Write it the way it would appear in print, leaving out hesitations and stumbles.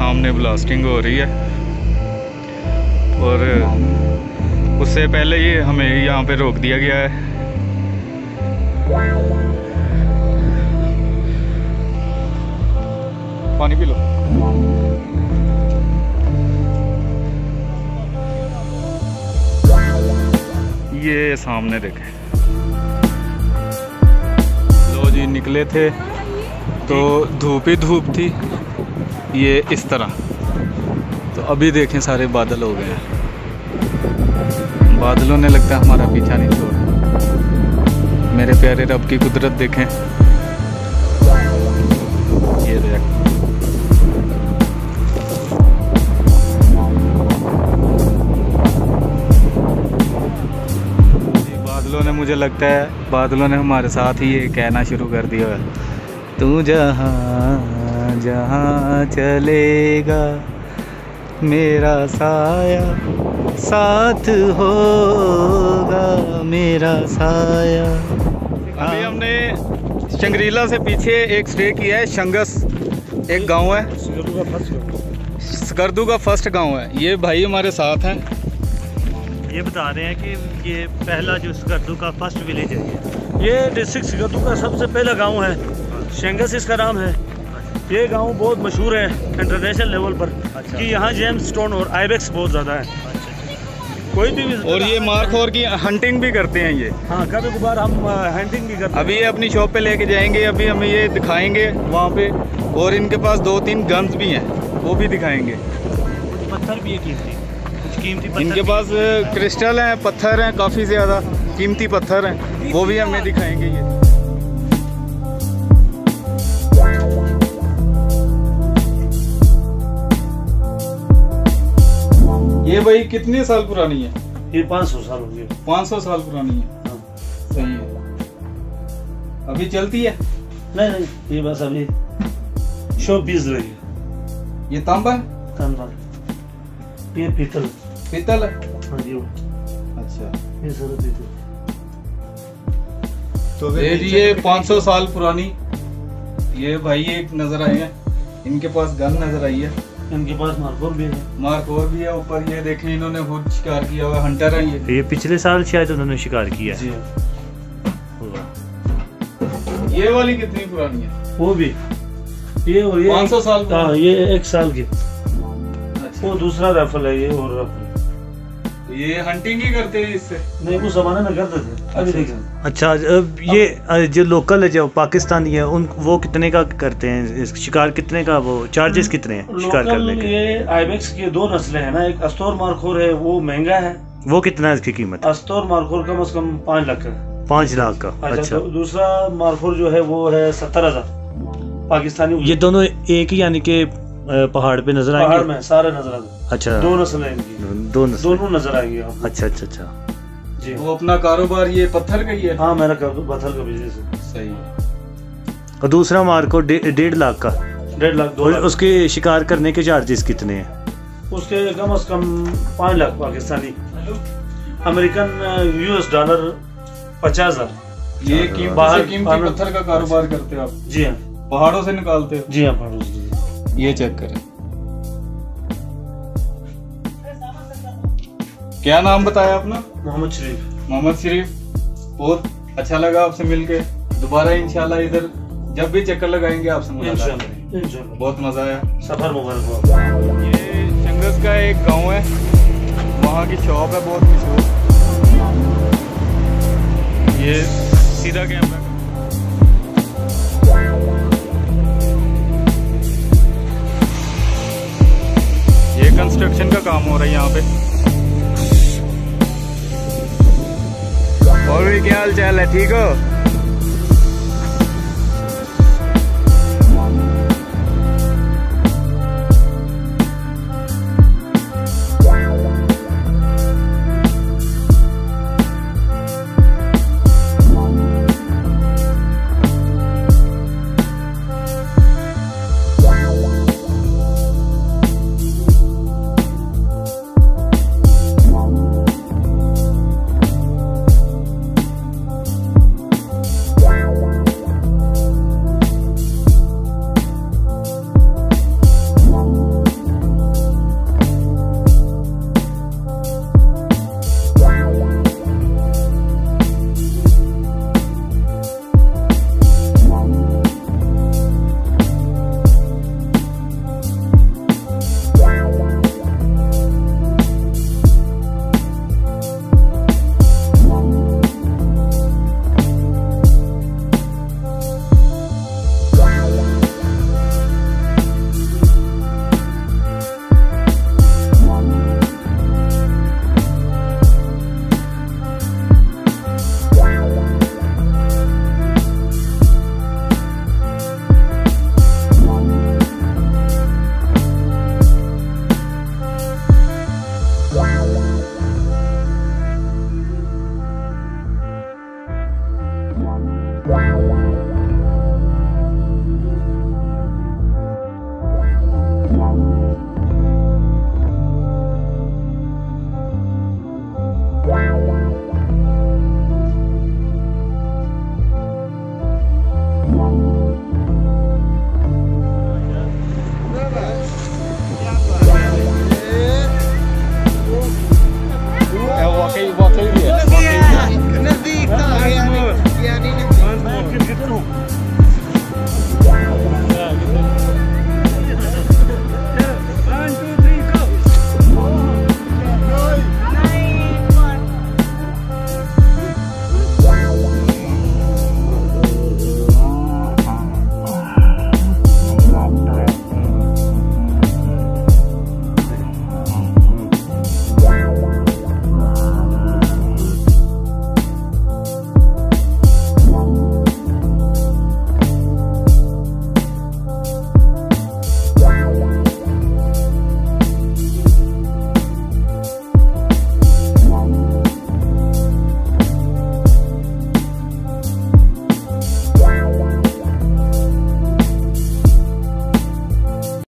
सामने ब्लास्टिंग हो रही है और उससे पहले ही हमें यहाँ पे रोक दिया गया है। पानी पी लो। ये सामने देखें, लो जी निकले थे तो धूप ही धूप थी ये इस तरह, तो अभी देखें सारे बादल हो गए हैं। बादलों ने लगता है हमारा पीछा नहीं छोड़ा। मेरे प्यारे रब की कुदरत देखें, ये देख बादलों ने, मुझे लगता है बादलों ने हमारे साथ ही ये कहना शुरू कर दिया है, तू जहाँ जहाँ चलेगा मेरा साया साथ होगा, मेरा साया। अभी हमने शंग्रीला से पीछे एक स्टे किया है, शंगस एक गांव है, स्कर्दू का फर्स्ट गांव है। ये भाई हमारे साथ हैं, ये बता रहे हैं कि ये पहला जो स्कर्दू का फर्स्ट विलेज है, ये डिस्ट्रिक्ट स्कर्दू का सबसे पहला गांव है, शंगस इसका नाम है। ये गांव बहुत मशहूर है इंटरनेशनल लेवल पर। अच्छा। कि यहाँ जेम्स स्टोन और आइबेक्स बहुत ज़्यादा है। कोई भी और ये मारखोर की हंटिंग भी करते हैं ये। हाँ, कभी कभार हम हंटिंग भी करते हैं। अभी ये अपनी शॉप पे लेके जाएंगे, अभी हमें ये दिखाएंगे वहाँ पे, और इनके पास 2-3 गन्स भी हैं, वो भी दिखाएंगे। पत्थर भी है कीमती, कुछ कीमती पत्थर इनके पास क्रिस्टल हैं, पत्थर हैं, काफ़ी ज़्यादा कीमती पत्थर हैं, वो भी हमें दिखाएंगे ये। ये भाई कितने साल पुरानी है? ये 500 साल हो गए। 500 साल पुरानी है। हाँ। सही है। अभी चलती है? नहीं, ये बस अभी शो पीस रही है। ये तांबा है? तांबा, ये पीतल। पीतल है? हाँ जी। अच्छा, ये सारा पीतल। तो ये 500 साल पुरानी। ये भाई एक नजर आए हैं, इनके पास गन नजर आई है, इनके पास मार्कोर भी है। मार्कोर भी है ऊपर। ये देखें, इन्होंने खुद शिकार किया हुआ, हंटर है ये पिछले साल शायद उन्होंने शिकार किया है। ये वाली कितनी पुरानी है? वो भी ये, और ये 500 साल। हाँ, ये 1 साल की। अच्छा। वो दूसरा राइफल है, ये और राइफल। ये हंटिंग ही करते हैं इससे? नहीं, वो जमाने में करते थे। अभी देखिए। अच्छा, ये जो लोकल है, जो पाकिस्तानी है, उन वो कितने का करते हैं शिकार? कितने का वो चार्जेस कितने हैं शिकार करने के? ये आइबेक्स की 2 नस्लें हैं ना, एक अस्तोर मार्कोर है, वो महंगा है। वो कितना है इसकी कीमत? अस्तोर मार्कोर कम से कम 5 लाख का। 5 लाख का? अच्छा। दूसरा मार्कोर जो है वो है 70,000 पाकिस्तानी। ये दोनों एक ही, यानी कि पहाड़ पे नजर आएंगे? पहाड़ में सारे नजर आएंगे। अच्छा, 2 नस्लें इनकी, दोनों नजर आएंगे आपको। अच्छा अच्छा अच्छा जी। वो अपना कारोबार ये पत्थर का ही है? हाँ, मेरा पत्थर का बिजनेस है। सही है। और दूसरा मार्को 1.5 लाख का? 1.5 लाख, 2 लाख। उसके शिकार करने के चार्जेस कितने हैं? उसके कम से कम 5 lakh Pakistani, American US dollar 50,000। ये कीमती पत्थर का कारोबार करते हो आप? जी हाँ, पहाड़ों से निकालते हो? जी हाँ, पहाड़ों से। ये चेक करें, क्या नाम बताया अपना? मोहम्मद शरीफ। मोहम्मद शरीफ, बहुत अच्छा लगा आपसे मिलके। दोबारा इंशाल्लाह इधर जब भी चक्कर लगाएंगे आपसे मुलाकात करेंगे। इंशाल्लाह, बहुत मजा आया। सफर मुबारक हो। ये शंगस का एक गांव है, वहाँ की शॉप है बहुत मशहूर। ये सीधा कैमरा, ये कंस्ट्रक्शन का काम हो रहा है यहाँ पे। और भी क्या हाल चाल है, ठीक हो? है।